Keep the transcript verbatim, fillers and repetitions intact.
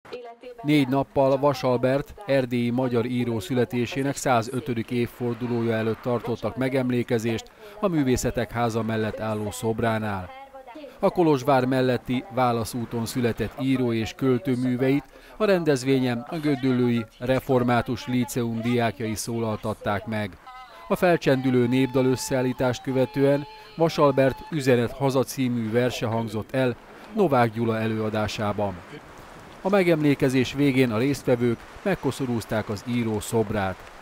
Négy nappal Vasalbert, erdélyi magyar író születésének százötödik évfordulója előtt tartottak megemlékezést a Művészetek Háza mellett álló szobránál. A Kolozsvár melletti Válaszúton született író és költő műveit a rendezvényen a gödöllői Református Líceum diákjai szólaltatták meg. A felcsendülő népdal összeállítást követően Vasalbert Üzenet haza című verse hangzott el Novák Gyula előadásában. A megemlékezés végén a résztvevők megkoszorúzták az író szobrát.